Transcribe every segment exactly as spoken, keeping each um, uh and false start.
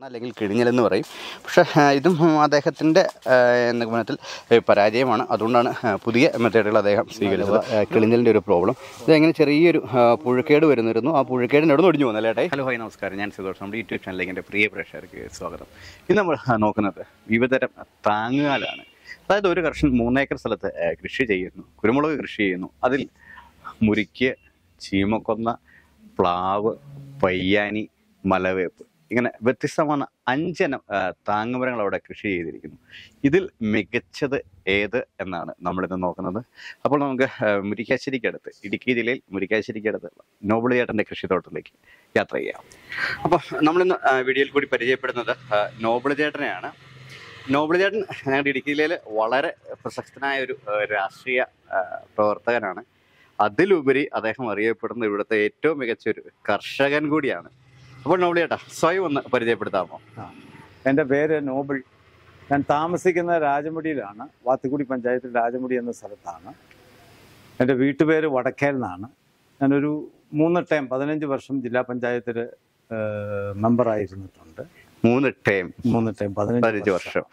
അല്ലെങ്കിൽ കിഴിഞ്ഞലെന്ന് പറയും. പക്ഷേ ഇതും അദ്ദേഹത്തിൻ്റെ നിഗമനത്തിൽ പരാജയമാണ്. അതുകൊണ്ടാണ് പുതിയ മെത്തേഡുകൾ അദ്ദേഹം സ്വീകരിച്ചത്. കിളിഞ്ഞലിൻ്റെ ഒരു പ്രോബ്ലം ഇതെങ്ങനെ ചെറിയൊരു പുഴുക്കേട് വരുന്നിരുന്നു. ആ പുഴുക്കേടിന് എവിടെ നിന്ന് ഒടിഞ്ഞു പോകുന്നല്ലേ ഏട്ടായി? ഹലോ ഹായ് നമസ്കാരം, ഞാൻ സുധോഷ്. നമ്മുടെ യൂട്യൂബ് ചാനലിലേക്ക് എൻ്റെ പ്രിയ പ്രേക്ഷകർക്ക് സ്വാഗതം. ഇന്ന് നമ്മൾ നോക്കുന്നത് വിവിധതരം താങ്ങുകാലാണ്. അതായത് ഒരു കർഷകൻ മൂന്നേക്കർ സ്ഥലത്ത് കൃഷി ചെയ്യുന്നു, കുരുമുളക് കൃഷി ചെയ്യുന്നു. അതിൽ മുരിക്ക്, ചീമക്കൊന്ന, പ്ലാവ്, പയ്യാനി, മലവേപ്പ് ഇങ്ങനെ വ്യത്യസ്തமான അഞ്ചിനം താങ്ങുമരങ്ങൾ അവിടെ കൃഷി ചെയ്തിരിക്കുന്നു. ഇതിൽ മികച്ചത് ഏത് എന്നാണ് നമ്മളിന്ന് നോക്കുന്നത്. അപ്പോൾ നമുക്ക് മുരിക്കാശ്ശേരിക്കടുത്ത്, ഇടുക്കി ജില്ലയിൽ മുരിക്കാശ്ശേരിക്കടുത്ത് നോബിൾ ചേട്ടൻ്റെ കൃഷിത്തോട്ടത്തിലേക്ക് യാത്ര ചെയ്യാം. അപ്പോൾ നമ്മളിന്ന് വീഡിയോയിൽ കൂടി പരിചയപ്പെടുന്നത് നോബിൾ ചേട്ടനെയാണ്. നോബിൾ ചേട്ടൻ ഞങ്ങളുടെ ഇടുക്കി ജില്ലയിൽ വളരെ പ്രശസ്തനായ ഒരു രാഷ്ട്രീയ പ്രവർത്തകനാണ്. അതിലുപരി അദ്ദേഹം അറിയപ്പെടുന്ന ഇവിടുത്തെ ഏറ്റവും മികച്ച ഒരു കർഷകൻ കൂടിയാണ്. അപ്പോൾ നോബിൾ ചേട്ടാ, സ്വയം ഒന്ന് പരിചയപ്പെടുത്താമോ? ആ, എൻ്റെ പേര് നോബിൾ. ഞാൻ താമസിക്കുന്ന രാജമുടിയിലാണ്, വാത്തുക്കുടി പഞ്ചായത്തിൽ രാജമുടി എന്ന സ്ഥലത്താണ്. എൻ്റെ വീട്ടുപേര് വടക്കേൽ നിന്നാണ്. ഞാനൊരു മൂന്ന് ടൈം പതിനഞ്ച് വർഷം ജില്ലാ പഞ്ചായത്തിൽ മെമ്പറായിരുന്നിട്ടുണ്ട്. മൂന്ന് ടൈം മൂന്ന് ടൈം പതിനഞ്ച് വർഷം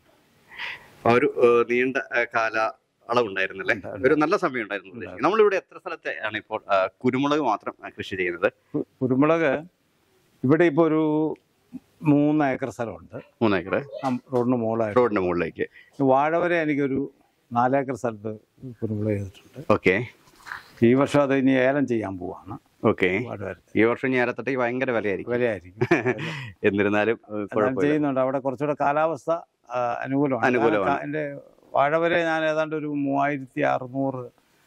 ഒരു നീണ്ട കാല അളവുണ്ടായിരുന്നല്ലേ? ഒരു നല്ല സമയം ഉണ്ടായിരുന്നു. നമ്മളിവിടെ എത്ര സ്ഥലത്തെ ആണ് ഇപ്പോൾ കുരുമുളക് മാത്രം കൃഷി ചെയ്യുന്നത്? കുരുമുളക് ഇവിടെ ഇപ്പോൾ ഒരു മൂന്ന് ഏക്കർ സ്ഥലമുണ്ട്. മൂന്ന് ഏക്കർ റോഡിന് മുകളിലായിട്ട്. റോഡിന്റെ മുകളിലേക്ക്. വാഴ വരെ എനിക്കൊരു നാലേക്കർ സ്ഥലത്ത് കുരുമുളക് ചെയ്തിട്ടുണ്ട്. ഓക്കെ. ഈ വർഷം അത് ഇനി ഏലം ചെയ്യാൻ പോവാണ്. ഓക്കെ. ഈ വർഷം ഇനി ഏലത്തട്ടേക്ക് ഭയങ്കര വിലയായിരിക്കും. വിലയായിരിക്കും. എന്നിരുന്നാലും ചെയ്യുന്നുണ്ട്. അവിടെ കുറച്ചുകൂടെ കാലാവസ്ഥ അനുകൂലമാണ്. അനുകൂലമാണ്. എൻ്റെ വാഴ വരെ ഞാൻ ഏതാണ്ട് ഒരു മൂവായിരത്തി അറുന്നൂറ്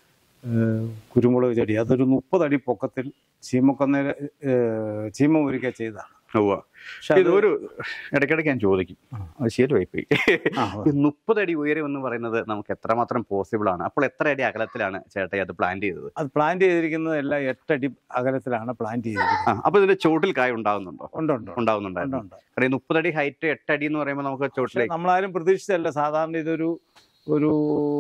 കുരുമുളക് ചെടി, അതൊരു മുപ്പതടി പൊക്കത്തിൽ ചീമക്കൊന്ന ചീമ മുരിക്ക ചെയ്താണ്. ഒരു ഇടയ്ക്കിടയ്ക്ക് ഞാൻ ചോദിക്കും, അത് ശരിയായി പോയി. മുപ്പതടി ഉയരം എന്ന് പറയുന്നത് നമുക്ക് എത്രമാത്രം പോസിബിൾ ആണ്? അപ്പോൾ എത്ര അടി അകലത്തിലാണ് ചേട്ടായി അത് പ്ലാന്റ് ചെയ്തത്? അത് പ്ലാന്റ് ചെയ്തിരിക്കുന്നത് എല്ലാം എട്ടടി അകലത്തിലാണ് പ്ലാന്റ് ചെയ്തിരിക്കുന്നത്. അപ്പൊ ഇതിന്റെ ചോട്ടിൽ കായ ഉണ്ടാകുന്നുണ്ടോ? ഉണ്ട്, ഉണ്ടാകുന്നുണ്ടായിരുന്നു. കാരണം മുപ്പതടി ഹൈറ്റ് എട്ടടി എന്ന് പറയുമ്പോൾ നമുക്ക് ചോട്ടിലേക്ക് നമ്മളാരും പ്രതീക്ഷിച്ചല്ല. സാധാരണ ഇതൊരു ഒരു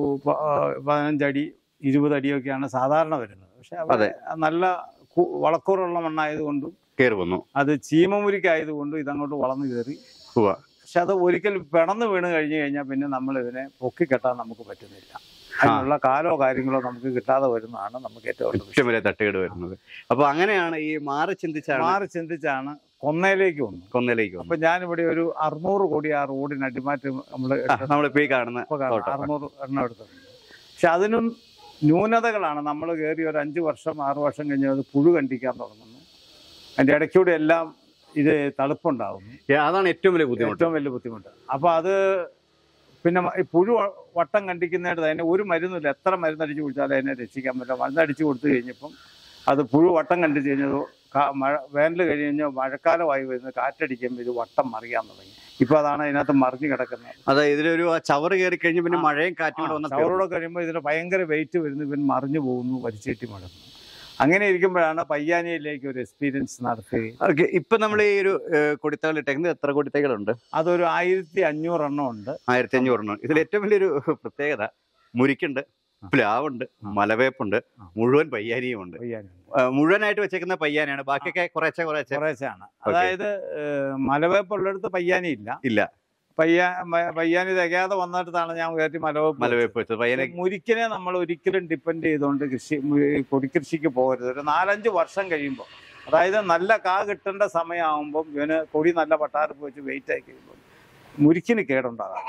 പതിനഞ്ചടി ഇരുപതടിയൊക്കെയാണ് സാധാരണ വരുന്നത്. പക്ഷെ നല്ല വളക്കൂറുള്ള മണ്ണായതുകൊണ്ടും കയറി വന്നു. അത് ചീമമുരിക്കായതുകൊണ്ടും ഇതങ്ങോട്ട് വളർന്നു കയറി. പക്ഷെ അത് ഒരിക്കൽ പിണന്ന് വീണ് കഴിഞ്ഞു കഴിഞ്ഞാൽ പിന്നെ നമ്മൾ ഇതിനെ പൊക്കിക്കെട്ടാൻ നമുക്ക് പറ്റുന്നില്ല. അതിനുള്ള കാലോ കാര്യങ്ങളോ നമുക്ക് കിട്ടാതെ വരുന്നതാണ് നമുക്ക് ഏറ്റവും വലിയ തട്ടുകേട് വരുന്നത്. അപ്പൊ അങ്ങനെയാണ് ഈ മാറി ചിന്തിച്ചാണ് മാറി ചിന്തിച്ചാണ് കൊന്നയിലേക്ക് വന്നു. കൊന്നയിലേക്ക് അപ്പൊ ഞാനിവിടെ ഒരു അറുന്നൂറ് കോടി ആ റോഡിന് അടിമാറ്റം നമ്മള് നമ്മളിപ്പോ ഈ കാണുന്ന അറുന്നൂറ് എണ്ണം എടുത്തിട്ടുണ്ട്. പക്ഷെ അതിനും ന്യൂനതകളാണ്. നമ്മൾ കയറി ഒരു അഞ്ച് വർഷം ആറു വർഷം കഴിഞ്ഞാൽ അത് പുഴു കണ്ടിക്കാൻ തുടങ്ങുന്നു. അതിൻ്റെ ഇടയ്ക്കൂടെ എല്ലാം ഇത് തളുപ്പുണ്ടാകുന്നു. അതാണ് ഏറ്റവും വലിയ ബുദ്ധിമുട്ട്. ഏറ്റവും വലിയ ബുദ്ധിമുട്ട്. അപ്പോൾ അത് പിന്നെ ഈ പുഴു വട്ടം കണ്ടിക്കുന്നതായിട്ട് അതിനെ ഒരു മരുന്നില്ല. എത്ര മരുന്നടിച്ച് കുടിച്ചാലും അതിനെ രക്ഷിക്കാൻ പറ്റില്ല. മരുന്നടിച്ച് കൊടുത്തു കഴിഞ്ഞപ്പം അത് പുഴു വട്ടം കണ്ടിച്ച് കഴിഞ്ഞത് മഴ വേനൽ കഴിഞ്ഞ് കഴിഞ്ഞാൽ മഴക്കാലമായി വരുന്നത് കാറ്റടിക്കുമ്പോൾ ഇത് വട്ടം മറിയാൻ തുടങ്ങി. ഇപ്പൊ അതാണ് അതിനകത്ത് മറിഞ്ഞു കിടക്കുന്നത്. അതായത് ഇതിലൊരു ചവറ് കയറി കഴിഞ്ഞ് പിന്നെ മഴയും കാറ്റും ചവറോടെ കഴിയുമ്പോൾ ഇതിന് ഭയങ്കര വെയിറ്റ് വരുന്നു. ഇവൻ മറിഞ്ഞു പോകുന്നു, വലിച്ചേറ്റി മടങ്ങുന്നു. അങ്ങനെ ഇരിക്കുമ്പോഴാണ് പയ്യാനിയിലേക്ക് ഒരു എക്സ്പീരിയൻസ് നടത്തി. ഓക്കെ. ഇപ്പൊ നമ്മൾ ഈ ഒരു കൊടിത്തകൾ ഇട്ടേക്കുന്നത് എത്ര കൊടിത്തകളുണ്ട്? അതൊരു ആയിരത്തി അഞ്ഞൂറ് എണ്ണം ഉണ്ട്. ആയിരത്തി അഞ്ഞൂറ് എണ്ണം. ഇതിൽ ഏറ്റവും വലിയൊരു പ്രത്യേകത മുരിക്കുണ്ട്, പ്ലാവുണ്ട്, മലവേപ്പുണ്ട്, മുഴുവൻ പയ്യാനിയും ഉണ്ട്. മുഴുവനായിട്ട് വെച്ചേക്കുന്ന പയ്യാനിയാണ്. ബാക്കിയൊക്കെ കുറേശ്ശെ കുറേശ്ശെ കുറേശ്ശാണ്. അതായത് മലവേപ്പുള്ളിടത്ത് പയ്യാനി ഇല്ല ഇല്ല പയ്യാ പയ്യാനി തികയാതെ വന്നിടത്താണ് ഞാൻ കയറ്റി മലവേപ്പ് മലവേപ്പ് വെച്ചത്. പയ്യാനി മുരിക്കിനെ നമ്മൾ ഒരിക്കലും ഡിപ്പെൻഡ് ചെയ്തുകൊണ്ട് കൃഷി കൊടിക്കൃഷിക്ക് പോകരുത്. ഒരു നാലഞ്ച് വർഷം കഴിയുമ്പോൾ, അതായത് നല്ല കാ കിട്ടേണ്ട സമയമാകുമ്പോൾ ഇവന് കൊടി നല്ല പട്ടാരപ്പ് വെച്ച് വെയിറ്റ് ആയി കഴിയുമ്പോൾ മുരിക്കിന് കേടുണ്ടാകാം.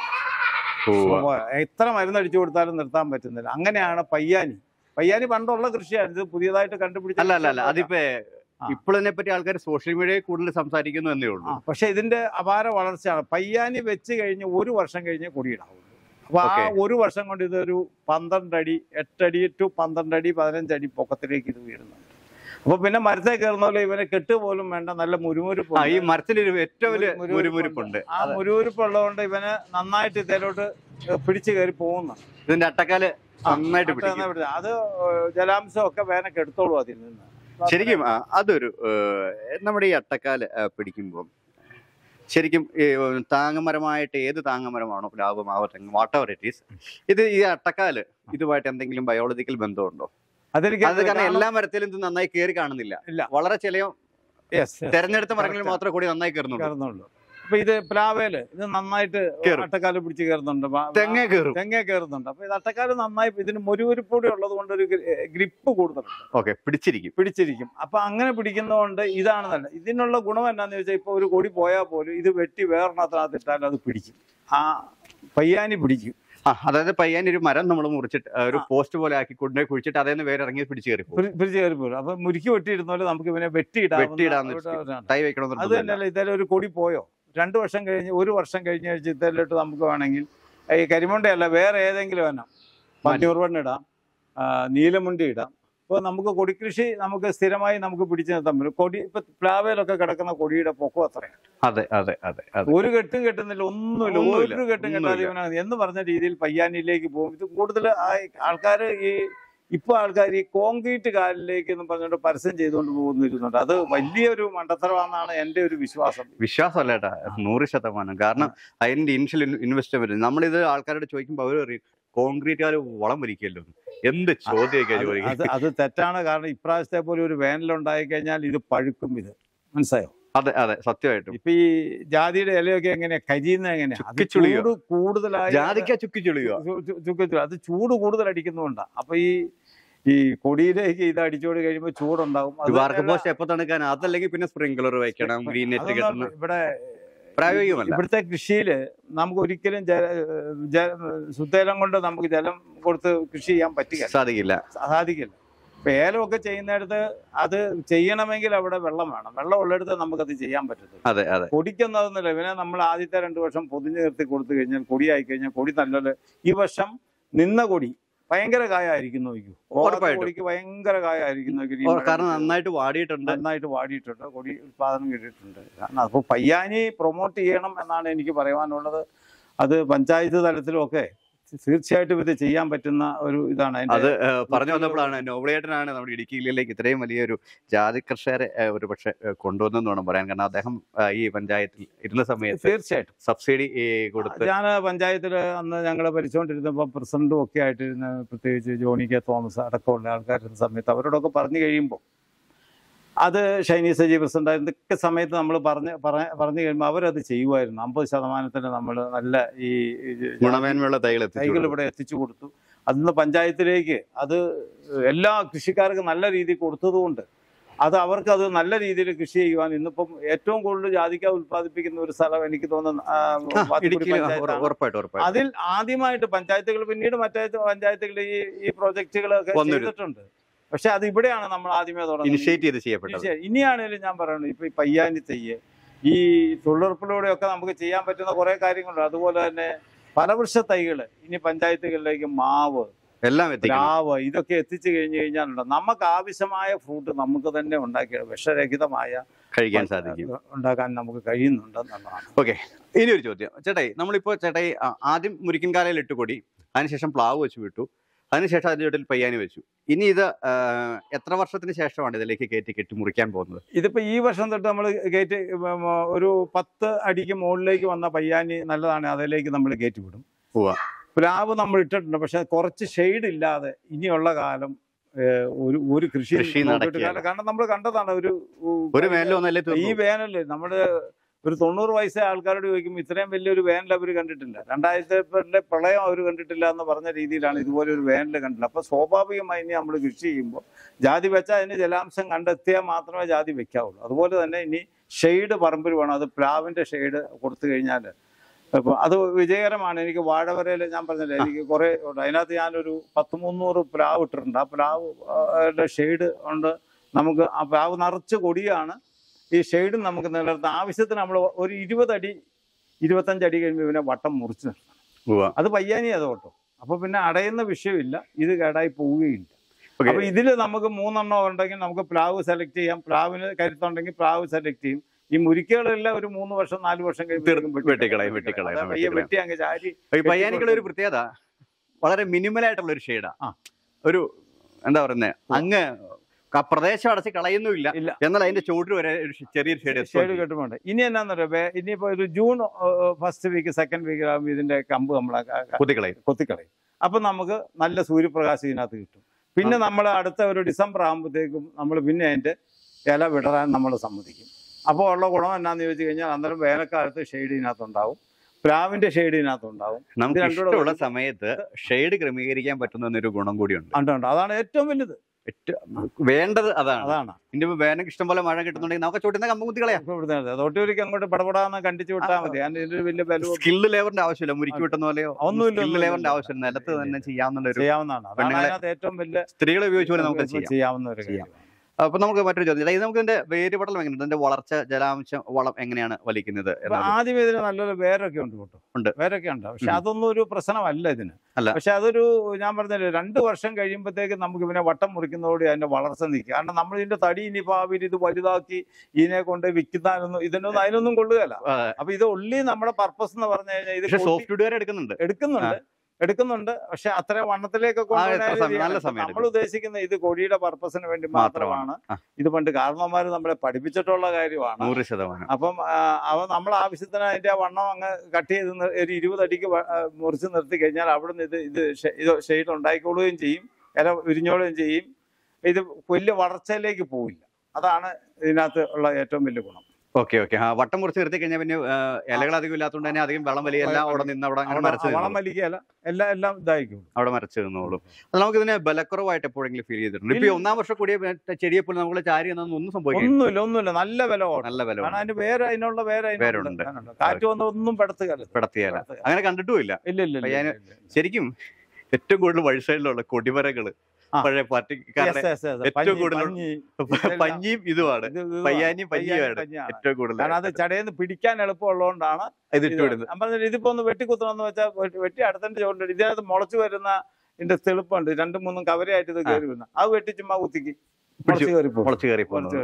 എത്ര മരുന്നടിച്ചു കൊടുത്താലും നിർത്താൻ പറ്റുന്നില്ല. അങ്ങനെയാണ് പയ്യാനി. പയ്യാനി പണ്ടുള്ള കൃഷിയാണ്. ഇത് പുതിയതായിട്ട് കണ്ടുപിടിച്ച അല്ല അല്ല അതിപ്പോ ഇപ്പോഴതിനെ പറ്റി ആൾക്കാർ സോഷ്യൽ മീഡിയയിൽ കൂടുതൽ സംസാരിക്കുന്നു എന്നേ ഉള്ളൂ. പക്ഷെ ഇതിന്റെ അപാര വളർച്ചയാണ്. പയ്യാനി വെച്ച് കഴിഞ്ഞ് ഒരു വർഷം കഴിഞ്ഞ് കൊടിയിടാവുള്ളൂ. അപ്പൊ ആ ഒരു വർഷം കൊണ്ട് ഇതൊരു പന്ത്രണ്ടടി എട്ടടി ടു പന്ത്രണ്ടടി പതിനഞ്ചടി പൊക്കത്തിലേക്ക് ഇത് വീഴുന്നുണ്ട്. അപ്പൊ പിന്നെ മരത്തെ കയറുന്ന പോലെ ഇവനെ കെട്ട് പോലും വേണ്ട, നല്ല മുരുമുരുപ്പ്. ഈ മരത്തിലൊരു ഏറ്റവും വലിയ മുരുമുരുപ്പുണ്ട്. ആ മുരുമുരുപ്പ് ഉള്ളതുകൊണ്ട് ഇവന് നന്നായിട്ട് ഇതിലോട്ട് പിടിച്ചു കയറി പോകുന്നു. ഇതിന്റെ അട്ടക്കാല് നന്നായിട്ട് പിടിക്കും. അത് ജലാംശം ഒക്കെ വേനൊക്കെ എടുത്തോളൂ അതിൽ നിന്ന്. ശരിക്കും അതൊരു നമ്മുടെ ഈ അട്ടക്കാല് പിടിക്കുമ്പോൾ ശരിക്കും താങ്ങമരമായിട്ട് ഏത് താങ്ങമരമാണോ, പ്ലാവ്, മാവ്, തെങ്ങ്, വാട്ട് എവർ ഇറ്റ് ഈസ്, ഇത് ഈ അട്ടക്കാല് ഇതുമായിട്ട് എന്തെങ്കിലും ബയോളജിക്കൽ ബന്ധമുണ്ടോ? അതെനിക്ക് അത് കാരണം എല്ലാ മരത്തിലും ഇത് നന്നായി കയറി കാണുന്നില്ല. വളരെ ചില തെരഞ്ഞെടുത്ത മരങ്ങളിൽ മാത്രമേ കൂടി നന്നായി കയറുന്നുള്ളൂ. അപ്പൊ ഇത് പ്ലാവേല് ഇത് നന്നായിട്ട് അട്ടക്കാല് പിടിച്ച് കയറുന്നുണ്ട്, തെങ്ങേ കയറും തെങ്ങേ കയറുന്നുണ്ട്. അപ്പൊ ഇത് അട്ടക്കാല് നന്നായി ഇതിന് മുരുമുരിപ്പൊടി ഉള്ളത് കൊണ്ട് ഒരു ഗ്രിപ്പ് കൂടുതലുണ്ട്. ഓക്കെ, പിടിച്ചിരിക്കും പിടിച്ചിരിക്കും അപ്പൊ അങ്ങനെ പിടിക്കുന്നതുകൊണ്ട് ഇതാണ് നല്ല. ഇതിനുള്ള ഗുണം എന്നാന്ന് ചോദിച്ചാൽ ഇപ്പൊ ഒരു കൊടി പോയാൽ പോലും ഇത് വെട്ടി വേറെണ്ണത്തിനകത്ത് ഇട്ടാൽ അത് പിടിക്കും, ആ പയ്യാനി പിടിക്കും. ആ, അതായത് പയ്യാൻ ഒരു മരം നമ്മൾ മുറിച്ചിട്ട് ഒരു പോസ്റ്റ് പോലെ ആക്കി കൊണ്ടുപോയി കുഴിച്ചിട്ട് അതേന്ന് വേറെ ഇറങ്ങി പിടിച്ച് കയറി പിടിച്ച് കയറി പോലും. അപ്പൊ മുരുക്കി വെട്ടിയിടുന്നോലെ നമുക്ക് ഇവനെ വെട്ടിയിടാം, തൈ വെക്കണം. അത് തന്നെയല്ല ഇതേലും ഒരു കൊടി പോയോ രണ്ടു വർഷം കഴിഞ്ഞ് ഒരു വർഷം കഴിഞ്ഞ് കഴിച്ച് ഇതേലോട്ട് നമുക്ക് വേണമെങ്കിൽ ഈ കരിമുണ്ടയല്ല വേറെ ഏതെങ്കിലും വേണം പഞ്ഞൂർവണ്ണ ഇടാം, നീലമുണ്ടി ഇടാം. അപ്പോൾ നമുക്ക് കൊടിക്കൃഷി നമുക്ക് സ്ഥിരമായി നമുക്ക് പിടിച്ചു നിർത്താൻ പറ്റും. കൊടി ഇപ്പൊ പ്ലാവേലൊക്കെ കിടക്കുന്ന കൊടിയുടെ പൊക്കം അത്രയാണ്. അതെ അതെ അതെ ഒരു കെട്ടും കെട്ടുന്നില്ല, ഒന്നുമില്ല, ഒരു കെട്ടും കെട്ടാതെ എന്ന് പറഞ്ഞ രീതിയിൽ പയ്യാനിയിലേക്ക് പോകും. ഇത് കൂടുതൽ ആൾക്കാർ ഈ ഇപ്പൊ ആൾക്കാർ ഈ കോൺക്രീറ്റ് കാലിലേക്ക് എന്ന് പറഞ്ഞുകൊണ്ട് പരസ്യം ചെയ്തുകൊണ്ട് പോകുന്നിരുന്നുണ്ട്. അത് വലിയൊരു മണ്ടത്തരമാണെന്നാണ് എന്റെ ഒരു വിശ്വാസം. വിശ്വാസമല്ല ഏട്ടാ, നൂറ് ശതമാനം. കാരണം അതിന്റെ ഇനിഷ്യൽ ഇൻവെസ്റ്റ്മെന്റ് നമ്മളിത് ആൾക്കാരോട് ചോദിക്കുമ്പോൾ അവർ പറയും കോൺക്രീറ്റുകാർ വളം വലിക്കല്ലോ, എന്ത് ചോദ്യമൊക്കെ. അത് അത് തെറ്റാണ്. കാരണം ഇപ്രാവശ്യത്തെ പോലെ ഒരു വേനലുണ്ടായി കഴിഞ്ഞാൽ ഇത് പഴുക്കും, ഇത് മനസ്സിലായോ? അതെ അതെ സത്യമായിട്ടും. ഇപ്പൊ ഈ ജാതിയുടെ ഇലയൊക്കെ എങ്ങനെയാ കരിയുന്നത്, എങ്ങനെയാ ചൂട് കൂടുതലായി ജാതിക്ക ചുക്കി ചുളിയോ ചുക്കി അത് ചൂട് കൂടുതൽ അടിക്കുന്നതുകൊണ്ടാണ്. അപ്പൊ ഈ ഈ കൊടിയിലേക്ക് ഇത് അടിച്ചോട് കഴിയുമ്പോൾ ചൂടുണ്ടാവും. എപ്പോ തണുക്കാൻ, അതല്ലെങ്കിൽ പിന്നെ സ്പ്രിംഗ്ലർ വെക്കണം, ഗ്രീൻ നെറ്റ് കെട്ടണം. ഇവിടെ പ്രായോഗികമല്ല. ഇവിടുത്തെ കൃഷിയില് നമുക്ക് ഒരിക്കലും ശുദ്ധജലം കൊണ്ട് നമുക്ക് ജലം കൊടുത്ത് കൃഷി ചെയ്യാൻ പറ്റില്ല, സാധിക്കില്ല സാധിക്കില്ല. ഇപ്പൊ ഏലമൊക്കെ ചെയ്യുന്നിടത്ത് അത് ചെയ്യണമെങ്കിൽ അവിടെ വെള്ളം വേണം, വെള്ളം ഉള്ളിടത്ത് നമുക്കത് ചെയ്യാൻ പറ്റത്തില്ല. അതെ അതെ കൊടിക്കുന്നതൊന്നുമില്ല. പിന്നെ നമ്മൾ ആദ്യത്തെ രണ്ടു വർഷം പൊതിഞ്ഞു നിർത്തി കൊടുത്തു കഴിഞ്ഞാൽ കൊടിയായി കഴിഞ്ഞാൽ കൊടി നല്ലത്. ഈ വർഷം നിന്ന കൊടി ഭയങ്കര കായായിരിക്കും നോക്കൂ, കൊടിക്ക് ഭയങ്കര കായായിരിക്കും. കാരണം നന്നായിട്ട് വാടിയിട്ടുണ്ട്, നന്നായിട്ട് വാടിയിട്ടുണ്ട്, കൊടി ഉത്പാദനം കിട്ടിയിട്ടുണ്ട്. കാരണം അപ്പോൾ പയ്യാനി പ്രൊമോട്ട് ചെയ്യണം എന്നാണ് എനിക്ക് പറയാനുള്ളത്. അത് പഞ്ചായത്ത് തലത്തിലുമൊക്കെ തീർച്ചയായിട്ടും ഇത് ചെയ്യാൻ പറ്റുന്ന ഒരു ഇതാണ്. അത് പറഞ്ഞു വന്നപ്പോഴാണ് നോബിളേട്ടനാണ് നമ്മുടെ ഇടുക്കി ജില്ലയിലേക്ക് ഇത്രയും വലിയൊരു ജാതി കർഷകരെ ഒരു പക്ഷെ കൊണ്ടുവന്നെന്ന് വേണം പറയാൻ. കാരണം അദ്ദേഹം ഈ പഞ്ചായത്തിൽ ഇരുന്ന സമയത്ത് തീർച്ചയായിട്ടും സബ്സിഡി കൊടുത്ത്, ഞാൻ പഞ്ചായത്തിൽ അന്ന് ഞങ്ങളെ ഭരിച്ചുകൊണ്ടിരുന്നപ്പോൾ പ്രസിഡന്റും ഒക്കെ ആയിട്ടിരുന്ന പ്രത്യേകിച്ച് ജോണി കെ തോമസ് അടക്കമുള്ള ആൾക്കാരുന്ന സമയത്ത് അവരോടൊക്കെ പറഞ്ഞു കഴിയുമ്പോൾ അത് ഷൈനി സജി പ്രസിഡന്റ് ഇതൊക്കെ സമയത്ത് നമ്മൾ പറഞ്ഞ് പറഞ്ഞു കഴിയുമ്പോൾ അവരത് ചെയ്യുമായിരുന്നു. അമ്പത് ശതമാനത്തിന് നമ്മൾ നല്ല ഈ ഗുണമേന്മയുള്ള തൈകൾ തൈകൾ ഇവിടെ എത്തിച്ചു കൊടുത്തു. അതിന്ന് പഞ്ചായത്തിലേക്ക് അത് എല്ലാ കൃഷിക്കാർക്കും നല്ല രീതിയിൽ കൊടുത്തതുകൊണ്ട് അത് അവർക്ക് അത് നല്ല രീതിയിൽ കൃഷി ചെയ്യുവാൻ ഇന്നിപ്പം ഏറ്റവും കൂടുതൽ ജാതിക്ക ഉത്പാദിപ്പിക്കുന്ന ഒരു സ്ഥലം എനിക്ക് തോന്നുന്നു അതിൽ ആദ്യമായിട്ട് പഞ്ചായത്തുകൾ, പിന്നീട് മറ്റേ പഞ്ചായത്തുകൾ ഈ ഈ പ്രോജക്റ്റുകളൊക്കെ ചെയ്തിട്ടുണ്ട്. പക്ഷെ അത് ഇവിടെയാണ് നമ്മൾ ആദ്യമേ തുടങ്ങുന്നത്. ഇനിയാണെങ്കിലും ഞാൻ പറയുന്നത് ഇപ്പൊ ഈ പയ്യാനി തെയ്യ്, ഈ തൊഴിലുറപ്പിലൂടെയൊക്കെ നമുക്ക് ചെയ്യാൻ പറ്റുന്ന കുറെ കാര്യങ്ങളുണ്ട്. അതുപോലെ തന്നെ ഫലവൃക്ഷ തൈകള് ഇനി പഞ്ചായത്തുകളിലേക്ക് മാവ്, എല്ലാം പ്ലാവ് ഇതൊക്കെ എത്തിച്ചു കഴിഞ്ഞു കഴിഞ്ഞാലുണ്ട് നമുക്ക് ആവശ്യമായ ഫ്രൂട്ട് നമുക്ക് തന്നെ ഉണ്ടാക്കിയ വിഷരഹിതമായ കഴിക്കാൻ സാധിക്കും, ഉണ്ടാക്കാൻ നമുക്ക് കഴിയുന്നുണ്ടെന്നുള്ളതാണ്. ഓക്കെ, ഇനി ഒരു ചോദ്യം ചേട്ടായി. നമ്മളിപ്പോ ചേട്ടായി ആദ്യം മുരിക്കൻ കാലയിൽ ഇട്ട് കൊടി, അതിനുശേഷം പ്ലാവ് വെച്ച് വിട്ടു, അതിനുശേഷം അതിൻ്റെ വീട്ടിൽ പയ്യാനി വെച്ചു. ഇനി ഇത് എത്ര വർഷത്തിന് ശേഷമാണ് ഇതിലേക്ക് കയറ്റി കെട്ടി മുറിക്കാൻ പോകുന്നത്? ഇതിപ്പോ ഈ വർഷം തൊട്ട് നമ്മൾ കയറ്റി ഒരു പത്ത് അടിക്ക് മുകളിലേക്ക് വന്ന പയ്യാനി നല്ലതാണ്, അതിലേക്ക് നമ്മൾ കയറ്റി വിടും. പ്ലാവ് നമ്മൾ ഇട്ടിട്ടുണ്ട്, പക്ഷെ കുറച്ച് ഷെയ്ഡ് ഇല്ലാതെ ഇനിയുള്ള കാലം ഒരു ഒരു കൃഷി കാരണം നമ്മൾ കണ്ടതാണ് ഒരു ഈ വേനല് നമ്മുടെ ഒരു തൊണ്ണൂറ് വയസ്സേ ആൾക്കാരോട് ചോദിക്കുമ്പോൾ ഇത്രയും വലിയൊരു വേനൽ അവർ കണ്ടിട്ടില്ല. രണ്ടായിരത്തി എട്ടിലെ പ്രളയം അവർ കണ്ടിട്ടില്ല എന്ന് പറഞ്ഞ രീതിയിലാണ് ഇതുപോലെ ഒരു വേനൽ കണ്ടില്ല. അപ്പൊ സ്വാഭാവികമായി ഇനി നമ്മൾ കൃഷി ചെയ്യുമ്പോൾ ജാതി വെച്ചാൽ അതിന് ജലാംശം കണ്ടെത്തിയാൽ മാത്രമേ ജാതി വെക്കാവുള്ളൂ. അതുപോലെ തന്നെ ഇനി ഷെയ്ഡ് പറമ്പിൽ വേണം. അത് പ്ലാവിന്റെ ഷെയ്ഡ് കൊടുത്തു കഴിഞ്ഞാൽ അപ്പോൾ അത് വിജയകരമാണ്. എനിക്ക് വാഴവരയിൽ ഞാൻ പറഞ്ഞില്ലേ, എനിക്ക് കുറെ ഉണ്ട്. അതിനകത്ത് ഞാനൊരു പത്ത് മുന്നൂറ് പ്ലാവ് ഇട്ടിട്ടുണ്ട്. ആ പ്ലാവ് ഷെയ്ഡ് ഉണ്ട്. നമുക്ക് ആ പ്ലാവ് നിറച്ച് കൊടിയാണ്. ഈ ഷെയ്ഡും നമുക്ക് നിലനിർത്താം. ആവശ്യത്തിന് നമ്മൾ ഒരു ഇരുപതടി ഇരുപത്തഞ്ചടി കഴിയുമ്പോൾ ഇവനെ വട്ടം മുറിച്ച് നിർത്തണം. അത് പയ്യാനി അതോട്ടോ. അപ്പൊ പിന്നെ അടയുന്ന വിഷയമില്ല, ഇത് കേടായി പോവുകയില്ല. അപ്പൊ ഇതില് നമുക്ക് മൂന്നെണ്ണം ഉണ്ടെങ്കിൽ നമുക്ക് പ്ലാവ് സെലക്ട് ചെയ്യാം. പ്ലാവിന് കരുത്തുണ്ടെങ്കിൽ പ്ലാവ് സെലക്ട് ചെയ്യും. ഈ മുരിക്കുകളെല്ലാം ഒരു മൂന്ന് വർഷം നാല് വർഷം കഴിയുമ്പോൾ വെട്ടി അങ്ങ് ചാരി. പയ്യാനികളുടെ ഒരു പ്രത്യേകത വളരെ മിനിമൽ ആയിട്ടുള്ള ഒരു ഷെയ്ഡാ. ഒരു എന്താ പറയുന്നത്, അങ്ങ് പ്രദേശം അടച്ച് കളയുന്നുമില്ല, എന്നാൽ അതിന്റെ ചുവട്ടിൽ വരെ ചെറിയൊരു ഷെയ്ഡ് ഷെയ്ഡ് കെട്ടുമുണ്ട്. ഇനി എന്നാന്ന് പറയുമ്പോ ഇനിയിപ്പോ ഒരു June first week second week ആകുമ്പോൾ ഇതിന്റെ കമ്പ് നമ്മളെ കൊത്തിക്കളയും കൊത്തിക്കളയും അപ്പൊ നമുക്ക് നല്ല സൂര്യപ്രകാശം ഇതിനകത്ത് കിട്ടും. പിന്നെ നമ്മൾ അടുത്ത ഒരു ഡിസംബർ ആകുമ്പോഴത്തേക്കും നമ്മൾ പിന്നെ അതിന്റെ ഇല വിടരാൻ നമ്മൾ സമ്മതിക്കും. അപ്പോൾ ഉള്ള ഗുണം എന്നാന്ന് ചോദിച്ചു കഴിഞ്ഞാൽ അന്നേരം വേനൽക്കാലത്ത് ഷെയ്ഡ് ഇതിനകത്തുണ്ടാവും, പ്ലാവിന്റെ ഷെയ്ഡ് ഇതിനകത്തുണ്ടാവും. നമുക്ക് ഇഷ്ടമുള്ള സമയത്ത് ഷെയ്ഡ് ക്രമീകരിക്കാൻ പറ്റുന്ന ഒരു ഗുണം കൂടിയുണ്ട്. ഉണ്ട്, അതാണ് ഏറ്റവും വലുത്, വേണ്ടത് അതാണ്. അതാണ് ഇതിന്റെ വേനൽ ഇഷ്ടം പോലെ മഴ കിട്ടുന്നുണ്ടെങ്കിൽ നമുക്ക് ചോട്ടുന്ന കമ്പ് കുത്തി കളയാം. തൊട്ടിയൊരിക്കൽ അങ്ങോട്ട് പടപടാന്ന് കണ്ടിച്ചു വിട്ടാൽ മതി. അതിന് വലിയ സ്കില്ല് ലേബറിന്റെ ആവശ്യമില്ല, മുരിക്കി വിട്ടുന്ന പോലെയോ ഒന്നുമില്ല. സ്കില്ല് ലേബറിന്റെ ആവശ്യമില്ല, നിലത്ത് തന്നെ ചെയ്യാവുന്ന ചെയ്യാവുന്നതാണ്. ഏറ്റവും വലിയ സ്ത്രീകളെ ഉപയോഗിച്ച് പോലെ നമുക്ക് ചെയ്യാവുന്ന ഒരു കാര്യം. അപ്പൊ നമുക്ക് മറ്റൊരു ചോദ്യം, ഇത് നമുക്ക് ഇതിന്റെ വേരുപടലം എങ്ങനെയുണ്ട്, ഇതിന്റെ വളർച്ച ജലാംശം വളം എങ്ങനെയാണ് വലിക്കുന്നത്? ആദ്യമേ ഇതിന് നല്ലൊരു വേരൊക്കെ ഉണ്ട് കേട്ടോ, ഉണ്ട് വേരൊക്കെ ഉണ്ട്. പക്ഷെ അതൊന്നും ഒരു പ്രശ്നമല്ല ഇതിന്. പക്ഷെ അതൊരു ഞാൻ പറഞ്ഞില്ലേ, രണ്ട് വർഷം കഴിയുമ്പോഴത്തേക്ക് നമുക്ക് പിന്നെ വട്ടം മുറിക്കുന്നതോടെ അതിന്റെ വളർച്ച നിൽക്കുക. കാരണം നമ്മൾ ഇതിന്റെ തടി ഇനി ഭാവിയിൽ ഇത് വലുതാക്കി ഇതിനെ കൊണ്ട് വിൽക്കുന്നതിനൊന്നും ഇതിനൊന്നും അതിനൊന്നും കൊള്ളുകയല്ല. അപ്പൊ ഇത് ഉള്ളി നമ്മുടെ പർപ്പസ് എന്ന് പറഞ്ഞു കഴിഞ്ഞാൽ ഇത് സോഫ്റ്റ്വെയർ എടുക്കുന്നുണ്ട് എടുക്കുന്നുണ്ട് എടുക്കുന്നുണ്ട് പക്ഷെ അത്ര വണ്ണത്തിലേക്കൊക്കെ നമ്മൾ ഉദ്ദേശിക്കുന്ന ഇത് കൊടിയുടെ പർപ്പസിന് വേണ്ടി മാത്രമാണ്. ഇത് പണ്ട് കാരണവന്മാര് നമ്മളെ പഠിപ്പിച്ചിട്ടുള്ള കാര്യമാണ്. നൂറ് ശതമാനം. അപ്പം അവ നമ്മളെ ആവശ്യത്തിന് അതിന്റെ വണ്ണം അങ്ങ് കട്ട് ചെയ്ത് ഒരു ഇരുപത് അടിക്ക് മുറിച്ച് നിർത്തി കഴിഞ്ഞാൽ അവിടുന്ന് ഇത് ഇത് ഇത് ഷെയ്ഡ് ഉണ്ടായിക്കൊള്ളുകയും ചെയ്യും, ഇല വിരിഞ്ഞോളുകയും ചെയ്യും. ഇത് വലിയ വളർച്ചയിലേക്ക് പോവില്ല. അതാണ് ഇതിനകത്ത് ഉള്ള ഏറ്റവും വലിയ ഗുണം. ഓക്കെ ഓക്കെ ആ വട്ടം മുറിച്ച് നിർത്തി കഴിഞ്ഞാൽ പിന്നെ ഇലകൾ അധികം ഇല്ലാത്തതുകൊണ്ട് തന്നെ അധികം വെള്ളം വലിയ എല്ലാം അവിടെ നിന്ന് അവിടെ വളം വലിക്കുകയല്ല, എല്ലാം എല്ലാം ഇതായിരിക്കും, അവിടെ മരച്ച് നിന്നോളും. അത് നമുക്ക് ഇതിനെ ബലക്കുറവായിട്ട് എപ്പോഴെങ്കിലും ഫീൽ ചെയ്തിട്ടുണ്ട്? ഇപ്പൊ ഒന്നാം വർഷം കൂടിയ ചെടിയെ പോലും നമ്മൾ ചാരി ഒന്നും സംഭവിക്കും? ഒന്നുമില്ല ഒന്നുമില്ല നല്ല വില നല്ല വില. അതിന് വേറെ അതിനുള്ള വേറെ വേറുണ്ട്, കാറ്റ് വന്ന ഒന്നും പെടത്തുകയല്ല പെടത്തിയല്ല, അങ്ങനെ കണ്ടിട്ടുമില്ല. ഇല്ല ഇല്ല ഞാൻ ശരിക്കും ഏറ്റവും കൂടുതൽ വഴി സൈഡിലുള്ള കൊടിമരങ്ങള് പഴയ പാർട്ടിക്കാരുടെ ഏറ്റവും കൂടുതൽ പഞ്ഞിയും ഇതുമാണ്, പയ്യാനിയും പഞ്ഞിയുമാണ് ഏറ്റവും കൂടുതൽ. കാരണം അത് ചടയെന്ന് പിടിക്കാൻ എളുപ്പമുള്ളതുകൊണ്ടാണ് ഇത് ഇട്ടുവിടുന്നത്. ഞാൻ പറഞ്ഞത് ഇതിപ്പോ ഒന്ന് വെട്ടിക്കുത്തണമെന്ന് വെച്ചാൽ വെട്ടി അടുത്തന്റെ ചോദിച്ചിട്ട് ഇതിനകത്ത് മുളച്ചു വരുന്ന ഇതിന്റെ തെളുപ്പുണ്ട്, രണ്ടും മൂന്നും കവരയായിട്ട് ഇത് കയറി വരുന്ന അത് വെട്ടി ചുമ്മാ കുത്തിക്ക് മുളച്ചു കയറി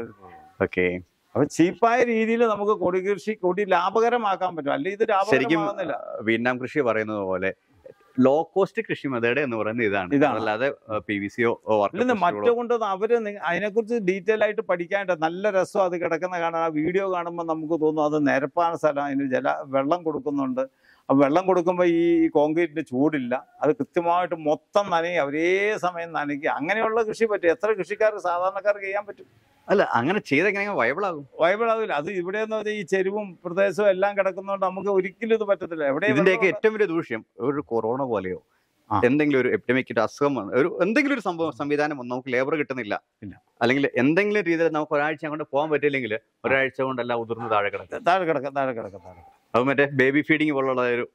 ഓക്കെ. അപ്പൊ ചീപ്പായ രീതിയിൽ നമുക്ക് കൊടി കൃഷി കൊടി ലാഭകരമാക്കാൻ പറ്റും, അല്ലെങ്കിൽ ഇത് ലാഭകരമാകുന്നില്ല. വിയറ്റ്നാം കൃഷി പറയുന്നത് പോലെ ലോ കോസ്റ്റ് കൃഷി മെത്തേഡ് എന്ന് പറയുന്നത് ഇതാണ്, ഇതാണ് അല്ലാതെ പി വി സിയോ മറ്റോ കൊണ്ട് അവര് അതിനെക്കുറിച്ച് ഡീറ്റെയിൽ ആയിട്ട് പഠിക്കാനായിട്ട് നല്ല രസം അത് കിടക്കുന്ന കാണാൻ. ആ വീഡിയോ കാണുമ്പോൾ നമുക്ക് തോന്നും അത് നിരപ്പാன സ്ഥലം, അതിന് ജല വെള്ളം കൊടുക്കുന്നുണ്ട്. അപ്പൊ വെള്ളം കൊടുക്കുമ്പോൾ ഈ കോൺക്രീറ്റിന്റെ ചൂടില്ല, അത് കൃത്യമായിട്ട് മൊത്തം നനയുക, ഒരേ സമയം നനയ്ക്കുക. അങ്ങനെയുള്ള കൃഷി പറ്റും. എത്ര കൃഷിക്കാർക്ക് സാധാരണക്കാർക്ക് ചെയ്യാൻ പറ്റും? അല്ല അങ്ങനെ ചെയ്തെങ്ങനെ വയബിൾ ആകും? വയബിൾ ആകില്ല. അത് ഇവിടെ എന്ന് പറഞ്ഞാൽ ഈ ചെരുവും പ്രദേശവും എല്ലാം കിടക്കുന്നതുകൊണ്ട് നമുക്ക് ഒരിക്കലും ഇത് പറ്റത്തില്ല. എവിടെ ഇതിന്റെയൊക്കെ ഏറ്റവും വലിയ ദൂഷ്യം ഒരു കൊറോണ പോലെയോ എന്തെങ്കിലും ഒരു എപ്പിഡമിക് അസുഖം ഒരു എന്തെങ്കിലും ഒരു സംഭവം സംവിധാനം വന്ന് നമുക്ക് ലേബർ കിട്ടുന്നില്ല, അല്ലെങ്കിൽ എന്തെങ്കിലും രീതിയിൽ നമുക്ക് ഒരാഴ്ച അങ്ങോട്ട് പോകാൻ പറ്റില്ലെങ്കിൽ ഒരാഴ്ച കൊണ്ടല്ല ഉതിർന്ന് താഴെ കിടക്കും താഴെ കിടക്കാം താഴെ കിടക്കാം താഴെ അത് മറ്റേ ബേബി ഫീഡിങ് പോലുള്ള ഒരു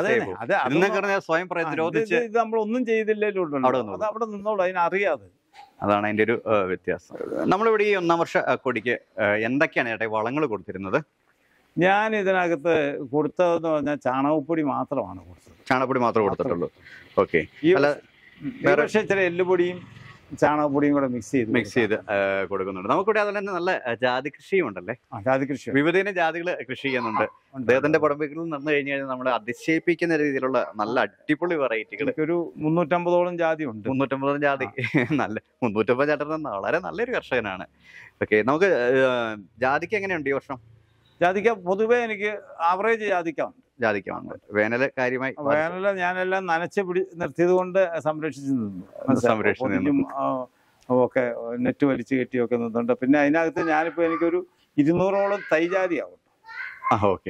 സ്വയം പ്രതിരോധിച്ച് നമ്മൾ ഒന്നും ചെയ്തില്ലല്ലോ, അത് അവിടെ നിന്നോളൂ, അതിനറിയാതെ. അതാണ് അതിന്റെ ഒരു വ്യത്യാസം. നമ്മളിവിടെ ഈ ഒന്നാം വർഷ കൊടിക്ക് എന്തൊക്കെയാണ് ചേട്ടാ വളങ്ങൾ കൊടുത്തിരുന്നത്? ഞാൻ ഇതിനകത്ത് കൊടുത്തതെന്ന് പറഞ്ഞാൽ ചാണകപ്പൊടി മാത്രമാണ് കൊടുത്തത്. ചാണകപ്പൊടി മാത്രമേ കൊടുത്തിട്ടുള്ളൂ. ഓക്കെ. ഈ പക്ഷേ ചില എല്ലുപൊടിയും ചാണകപ്പൊടിയും കൂടെ മിക്സ് ചെയ്ത് മിക്സ് ചെയ്ത് കൊടുക്കുന്നുണ്ട്. നമുക്കിവിടെ അതുപോലെ തന്നെ നല്ല ജാതി കൃഷിയും ഉണ്ടല്ലേ? ജാതി കൃഷി വിവിധ ജാതികൾ കൃഷി ചെയ്യുന്നുണ്ട്. അദ്ദേഹത്തിന്റെ പടമ്പുകളിൽ നടന്നു കഴിഞ്ഞു കഴിഞ്ഞാൽ നമ്മൾ അതിശയിപ്പിക്കുന്ന രീതിയിലുള്ള നല്ല അടിപൊളി വെറൈറ്റികൾ ഒരു മുന്നൂറ്റമ്പതോളം ജാതി ഉണ്ട്. മുന്നൂറ്റമ്പതോളം ജാതി നല്ല മുന്നൂറ്റമ്പത് ചേട്ടൻ വളരെ നല്ലൊരു കർഷകനാണ്. ഓക്കെ. നമുക്ക് ജാതിക്ക് എങ്ങനെയുണ്ട് ഈ വർഷം? ജാതിക്ക പൊതുവെ എനിക്ക് ആവറേജ് ജാതിക്കാണ്. ജാതിക്കാണ് വേനല് കാര്യമായി വേനല് ഞാനെല്ലാം നനച്ച് പിടി നിർത്തിയത് കൊണ്ട് സംരക്ഷിച്ചു നിന്നു. സംരക്ഷിച്ചു ഒക്കെ നെറ്റ് വലിച്ചു കെട്ടിയൊക്കെ നിന്നുണ്ട്. പിന്നെ അതിനകത്ത് ഞാനിപ്പോ എനിക്കൊരു ഇരുന്നൂറോളം തൈ ജാതിയാവും. ഓക്കെ.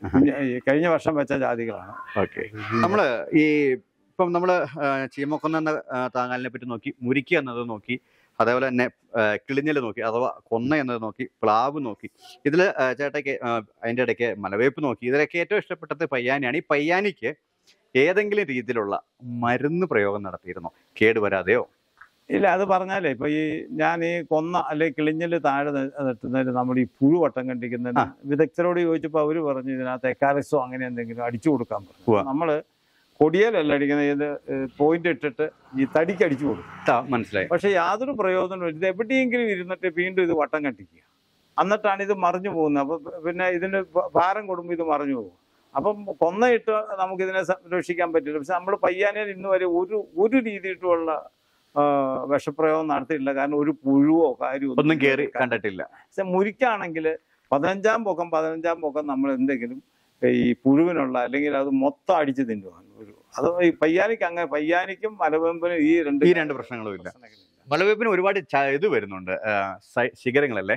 കഴിഞ്ഞ വർഷം വെച്ച ജാതികളാണ്. ഓക്കെ. നമ്മള് ഈ ഇപ്പം നമ്മള് ചീമക്കൊന്ന എന്ന താങ്ങാലിനെ പറ്റി നോക്കി, മുരിക്ക എന്നത് നോക്കി, അതേപോലെ തന്നെ കിളിഞ്ഞൽ നോക്കി അഥവാ കൊന്ന എന്നത് നോക്കി, പ്ലാവ് നോക്കി, ഇതിൽ ചേട്ടയ്ക്ക് അതിൻ്റെ ഇടയ്ക്ക് മലവേപ്പ് നോക്കി. ഇതിലൊക്കെ ഏറ്റവും ഇഷ്ടപ്പെട്ടത് പയ്യാനിയാണ്. ഈ പയ്യാനിക്ക് ഏതെങ്കിലും രീതിയിലുള്ള മരുന്ന് പ്രയോഗം നടത്തിയിരുന്നോ, കേടുവരാതെയോ? ഇല്ല, അത് പറഞ്ഞാലേ ഇപ്പൊ ഈ ഞാൻ ഈ കൊന്ന അല്ലെങ്കിൽ കിളിഞ്ഞൽ താഴെ നിട്ടുന്നതിന് നമ്മൾ ഈ പുഴു വട്ടം കണ്ടിക്കുന്നതിന് വിദഗ്ധരോട് ചോദിച്ചപ്പോൾ അവര് പറഞ്ഞു ഇതിനകത്ത് എക്കാരസോ അങ്ങനെ എന്തെങ്കിലും അടിച്ചു കൊടുക്കാൻ പറഞ്ഞു. നമ്മള് കൊടിയലല്ല അടിക്കുന്നത്, ഇത് പോയിന്റ് ഇട്ടിട്ട് ഈ തടിക്ക് അടിച്ചു കൊടുക്കും. മനസ്സിലായി. പക്ഷെ യാതൊരു പ്രയോജനവും ഇത് എവിടെയെങ്കിലും ഇരുന്നിട്ട് വീണ്ടും ഇത് വട്ടം കണ്ടിക്കുക, എന്നിട്ടാണ് ഇത് മറിഞ്ഞു പോകുന്നത്. അപ്പൊ പിന്നെ ഇതിന് ഭാരം കൊടുക്കുമ്പോൾ ഇത് മറിഞ്ഞു പോകും. അപ്പം കൊന്നയിട്ട് നമുക്ക് ഇതിനെ സംരക്ഷിക്കാൻ പറ്റില്ല. പക്ഷെ നമ്മൾ പയ്യാനയിൽ ഇന്ന് വരെ ഒരു ഒരു രീതിയിട്ടുള്ള വിഷപ്രയോഗം നടത്തിയിട്ടില്ല. കാരണം ഒരു പുഴുവോ കാര്യമോ ഒന്നും കയറി കണ്ടിട്ടില്ല. പക്ഷെ മുരിക്കാണെങ്കിൽ പതിനഞ്ചാം പൊക്കം പതിനഞ്ചാം പൊക്കം നമ്മൾ എന്തെങ്കിലും ഈ പുഴുവിനുള്ള അല്ലെങ്കിൽ അത് മൊത്തം അടിച്ച് തിന്നുവാണ് ഒരു. അത് ഈ പയ്യാനിക്ക് അങ്ങനെ പയ്യാനിക്കും മലവേമ്പിനും ഈ രണ്ട് ഈ രണ്ട് പ്രശ്നങ്ങളും ഇല്ല. മലവേപ്പിന് ഒരുപാട് ഇത് വരുന്നുണ്ട്, ശിഖരങ്ങളല്ലേ?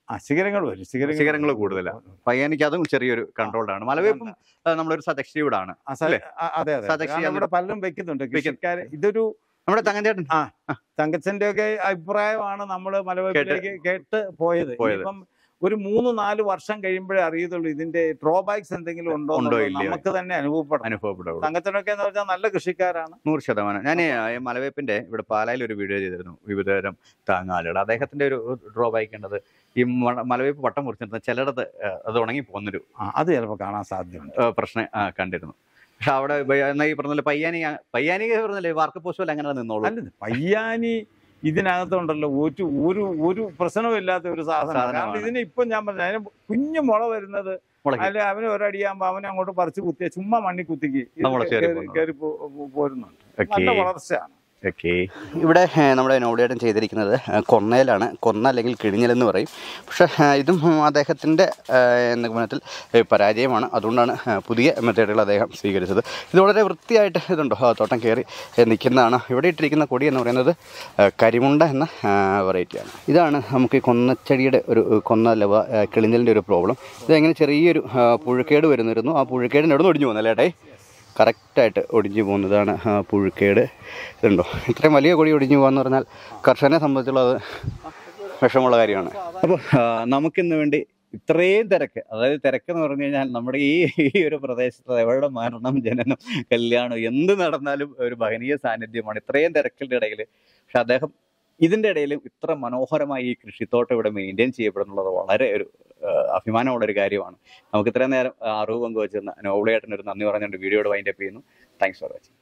ആ ശിഖരങ്ങൾ വരും ശിഖരങ്ങൾ കൂടുതലാണ്. പയ്യാനിക്ക് അതും ചെറിയൊരു കൺട്രോൾഡാണ്. മലവേപ്പും നമ്മളൊരു സദക്ഷിയൂടാണ്. അതെ അതെ ഇവിടെ പലരും വെക്കുന്നുണ്ട് കൃഷിക്കാര്. ഇതൊരു നമ്മുടെ തങ്കച്ചേട്ടൻ ആ തങ്കച്ചന്റെ ഒക്കെ അഭിപ്രായമാണ് നമ്മൾ മലവേപ്പിലേക്ക് കേട്ട് പോയത്. ഇപ്പം ഒരു മൂന്ന് നാല് വർഷം കഴിയുമ്പോഴേ അറിയത്തുള്ളൂ ഇതിന്റെ ഡ്രോബാക്സ് എന്തെങ്കിലും ഉണ്ടോ നമുക്ക് തന്നെ അനുഭവപ്പെടും അനുഭവപ്പെടും തങ്കച്ചനൊക്കെ എന്ന് പറഞ്ഞാൽ നല്ല കൃഷിക്കാരാണ്, നൂറ് ശതമാനം. ഞാൻ മലവേപ്പിന്റെ ഇവിടെ പാലായിൽ ഒരു വീഡിയോ ചെയ്തിരുന്നു, വിവിധതരം താങ്ങാലുകൾ. അദ്ദേഹത്തിന്റെ ഒരു ഡ്രോബാക്ക് ഉണ്ടത് ഈ മലവേപ്പ് വട്ടം മുറിച്ചിരുന്ന ചിലടത്ത് അത് ഉണങ്ങി പോകുന്നൊരു അത് ചിലപ്പോൾ കാണാൻ സാധ്യതയുണ്ട് പ്രശ്നം കണ്ടിരുന്നു. പക്ഷെ അവിടെ ഈ പറഞ്ഞ പയ്യാനി പയ്യാനി പറഞ്ഞല്ലേ വാർക്ക് പോസ്റ്റ് അങ്ങനെ നിന്നോളൂ. അല്ല പയ്യാനി ഇതിനകത്തുണ്ടല്ലോ ഒരു ഒരു ഒരു പ്രശ്നമില്ലാത്ത ഒരു സാധനം. ഇതിന് ഇപ്പൊ ഞാൻ പറഞ്ഞു അതിന് കുഞ്ഞു മുള വരുന്നത് അല്ലെ അവന് ഒരടിയാകുമ്പോ അവനെ അങ്ങോട്ട് പറിച്ച് കുത്തിയ ചുമ്മാ മണ്ണി കുത്തിക്ക് കയറി പോരുന്നുണ്ട്. നല്ല വളർച്ചയാണ്. ഓക്കെ, ഇവിടെ നമ്മുടെ നോളിയേട്ടൻ ചെയ്തിരിക്കുന്നത് കൊന്നയിലാണ്. കൊന്ന അല്ലെങ്കിൽ കിണിഞ്ഞൽ എന്ന് പറയും. പക്ഷേ ഇതും അദ്ദേഹത്തിൻ്റെ നിഗമനത്തിൽ പരാജയമാണ്. അതുകൊണ്ടാണ് പുതിയ മെത്തേഡുകൾ അദ്ദേഹം സ്വീകരിച്ചത്. ഇത് വളരെ വൃത്തിയായിട്ട് ഇതുണ്ടോ തോട്ടം കയറി നിൽക്കുന്നതാണ്. ഇവിടെ ഇട്ടിരിക്കുന്ന കൊടി എന്ന് പറയുന്നത് കരിമുണ്ട എന്ന വെറൈറ്റിയാണ്. ഇതാണ് നമുക്ക് ഈ കൊന്നച്ചെടിയുടെ ഒരു കൊന്ന ലവ കിളിഞ്ഞലിൻ്റെ ഒരു പ്രോബ്ലം. ഇതെങ്ങനെ ചെറിയൊരു പുഴുക്കേട് വരുന്നിരുന്നു. ആ പുഴുക്കേടിൻ്റെ അവിടെ നിന്ന് ഒടിഞ്ഞു പോകുന്നല്ലേ ഏട്ടേ? കറക്റ്റായിട്ട് ഒടിഞ്ഞു പോകുന്നതാണ് പുഴുക്കേട്. ഇതുണ്ടോ ഇത്രയും വലിയ കൊടി ഒടിഞ്ഞു പോകാന്ന് പറഞ്ഞാൽ കർഷകനെ സംബന്ധിച്ചുള്ള അത് വിഷമമുള്ള കാര്യമാണ്. അപ്പോൾ നമുക്കിന്ന് വേണ്ടി ഇത്രയും തിരക്ക്, അതായത് തിരക്കെന്ന് പറഞ്ഞു കഴിഞ്ഞാൽ നമ്മുടെ ഈ ഈ ഒരു പ്രദേശത്ത് എവിടെ മരണം ജനനം കല്യാണം എന്ത് നടന്നാലും ഒരു മഹനീയ സാന്നിധ്യമാണ് ഇത്രയും തിരക്കിൻ്റെ ഇടയിൽ. പക്ഷെ അദ്ദേഹം ഇതിൻ്റെ ഇടയിലും ഇത്ര മനോഹരമായി ഈ കൃഷിത്തോട്ടം ഇവിടെ മെയിൻറ്റെയിൻ ചെയ്യപ്പെടുന്നുള്ളത് വളരെ ഒരു അഭിമാനമുള്ളൊരു കാര്യമാണ്. നമുക്ക് ഇത്രയും നേരം അറിവ് പങ്കുവെച്ചിരുന്ന നോബിളേട്ടനൊരു നന്ദി പറഞ്ഞുകൊണ്ട് വീഡിയോയുടെ വൈൻഡപ്പ് ചെയ്യുന്നു. Thanks for watching.